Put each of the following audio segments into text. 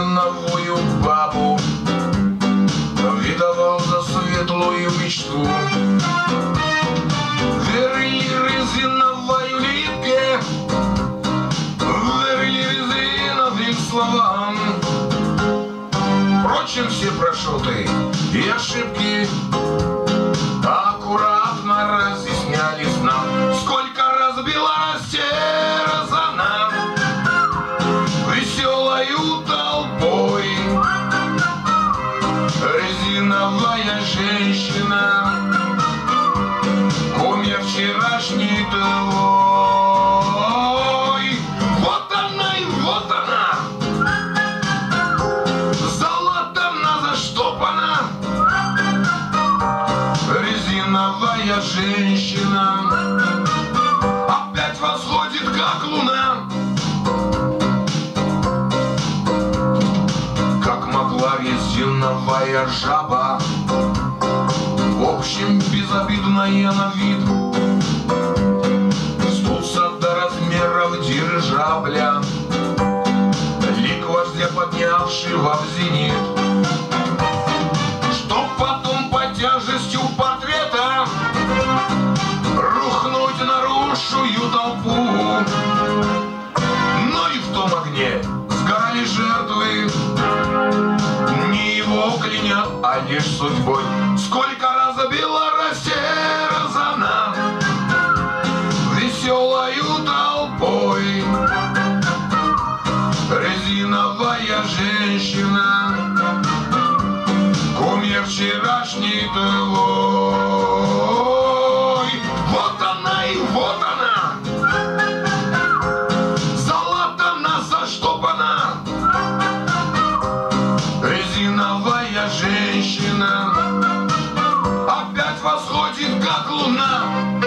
резиновую бабу видовал за светлую мечту. Верили резиновой улыбке, верили резиновым словам. Впрочем, все прошоты и ошибки аккуратно разъяснялись нам. Сколько раз била растерзана веселою толпой резиновая женщина, кумир вчерашний твой. Вот она и вот она, золотом заштопана резиновая женщина, опять восходит как луна. Как могла резиновая жаба, в общем безобидная на вид, вздуться до размеров дирижабля, лик вождя поднявшего в зенит, чтоб потом под тяжестью портрета рухнуть на рушую толпу. Но и в том огне сгорали жертвы, не его клянет, а лишь судьбой. Сколько раз била растерзана веселою толпой резиновая женщина, кумир вчерашний твой. Вот она и вот она, золотом заштопана резиновая женщина, опять восходит как луна.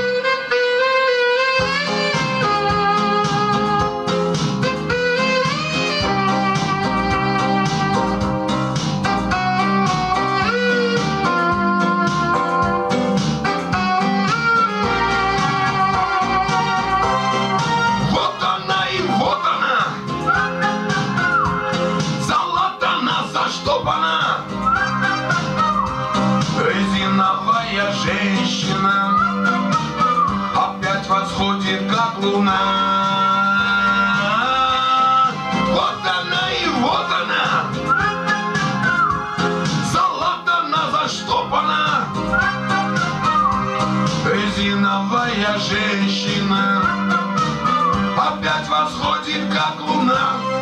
Вот она и вот она, золотом заштопана резиновая женщина, опять восходит как луна. Вот она и вот она, золотом заштопана резиновая женщина, опять восходит как луна.